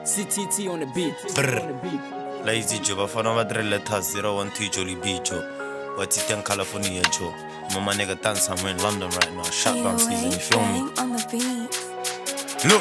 CTT on the beat. Brr. Lazy Joe, Bafana Madrid letters 012 Jolly B Joe. What's it in California Joe? Mama nigga Danson, I'm in London right now. Shotgun season, you feel me? Look,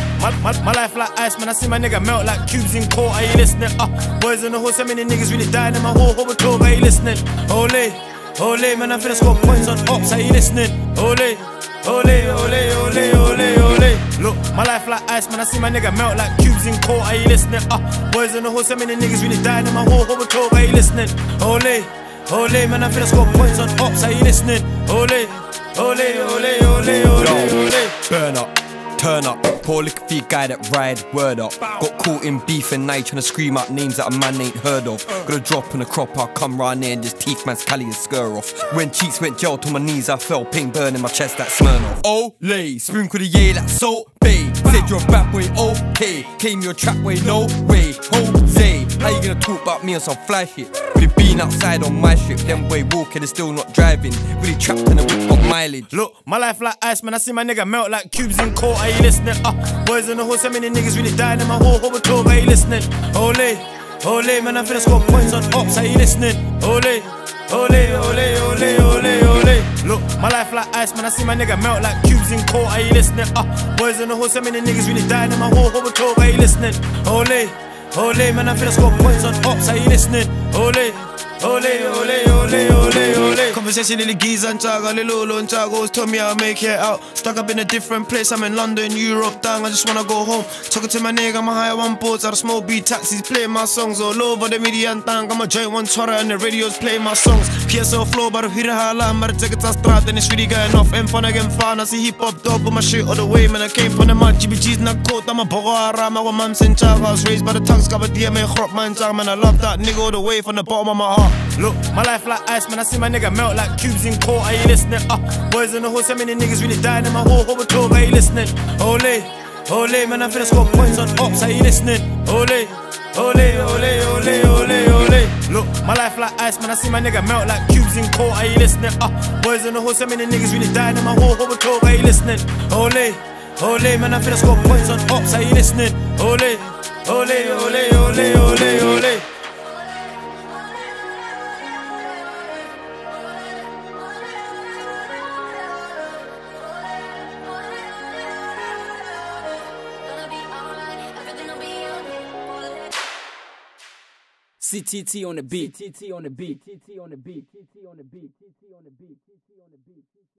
my life like ice, man. I see my nigga melt like cubes in court. Are you listening? Boys on the horse, so many niggas really dying in my whole talk. Are you listening? Ole, ole, man. I feel score points on ops. Are you listening? Ole, ole, ole, ole, ole, ole. Look, my life like ice, man. I see my nigga melt like cubes in court. Are you listening? Boys on the horse, so many niggas really dying in my whole talk. Are you listening? Ole, ole, man. I feel score points on ops. Are you listening? Ole, ole, ole, ole, ole, ole. Burn up. Turn up, poor liquor fee guy that ride, word up. Got caught in beef and night trying to scream out names that a man ain't heard of. Got a drop in a crop, I'll come round there and just teeth man's cali and scur off. When cheeks went gel to my knees, I felt pain burn in my chest, that Smirnoff. Ole, sprinkle the year like Salt Bay. Said you're a bad boy, okay. Came your trap way, no way. Jose, how you gonna talk about me on some fly shit? Really been outside on my ship, them boy walking and still not driving. Really trapped in the whip, got mileage. Look, my life like ice, man. I see my nigga melt like cubes in court. Are you listening? Boys on the horse, so many niggas really dying in my whole talk. Are you listening? Ole, ole, man. I feel score points on ops. Are you listening? Ole, ole, ole, ole, ole, ole. Look, my life like ice, man. I see my nigga melt like cubes in court. Are you listening? Boys on the horse, so many niggas really dying in my whole talk. Are you listening? Ole, ole, man. I feel score points on ops. Are you listening? Ole, ole, ole, ole, ole, ole. Conversation in the geese and chaga, little and chagos told me I'll make it out. Stuck up in a different place, I'm in London, Europe, down, I just wanna go home. Talking to my nigga, I'm a high one boards, out of small beat taxis, playing my songs all over the media and down. I'm a joint one chora and the radios playing my songs. PSL flow, but if hira hala, but take it to strat, then it's really going off. And fun again, fun, I see hip hop dog, but my shit all the way, man. I came from the mud, GBG's not cold, I'm a bogo aram, I want mums in chaga. I was raised by the tongues, got a DMA crop, man, man. I love that nigga all the way from the bottom of my heart. Look, my life like ice, man. I see my nigga melt like cubes in court. Are you listening? Boys on the horse, so many niggas really dying in my whole talk. Are you listening? Ole, ole, man. I feel score points on ops. Are you listening? Ole, ole, ole, ole, ole, ole. Look, my life like ice, man. I see my nigga melt like cubes in court. Are you listening? Boys on the horse, so many niggas really dying in my whole talk. Are you listening? Ole, ole, man. I feel score points on ops. Are you listening? Ole, ole, ole, ole, ole, ole. CTT on the beat. CTT on the beat. CTT on the beat. CTT on the beat. CTT on the beat. CTT on the beat.